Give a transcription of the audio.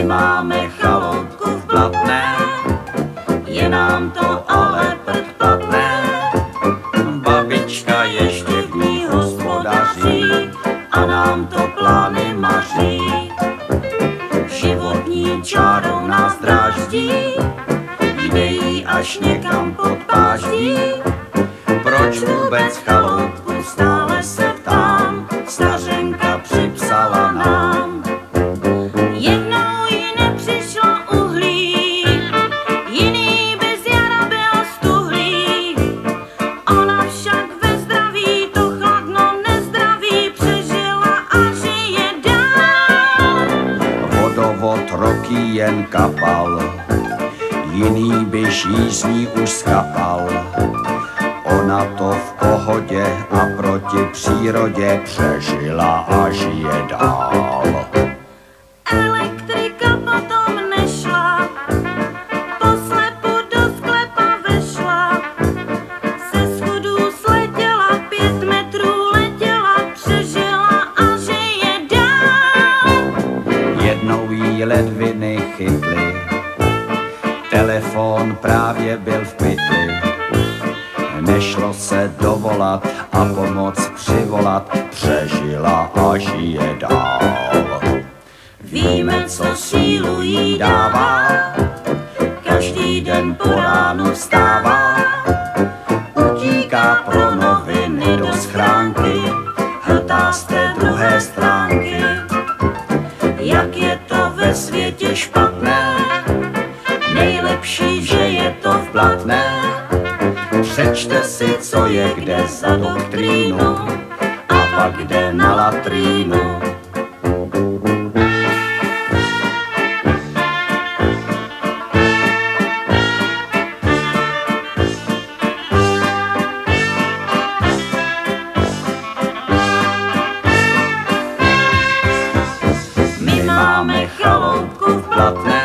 máme chaloupku v Blatné, je nám to ale předplatné. Babička ještě v ní hospodaří a nám to plány maří. Životní čárou nás dráždí, jde jí až někam pod páždí. Proč vůbec chaloupku stále se ptám, stařenka připsala nám. Jednou jí nepřišlo uhlí, jiný by z jara byl stuhlý. Ona však ve zdraví to chladno nezdraví přežila a žije dál. Vodovod roky jen kapal, jiný by jí z ní už skapal. Ona to v pohodě a proti přírodě přežila a žije dál. Elektrika potom nešla, poslepu do sklepa vešla. Se schodů sletěla, 5 metrů letěla, přežila a žije dál. Jednou jí ledviny chytly, telefon právě byl v pytli. Nešlo se dovolat a pomoc přivolat, přežila a žije dál. Víme, co sílu jí dává, každý den po ránu vstává. Utíká pro noviny do schránky, hltá z té druhé stránky. Jak je to ve světě špatné, nejlepší, že je to v Blatné. Přečte si, co je kde za doktrínu a pak jde na latrínu. My máme chaloupku v Blatné,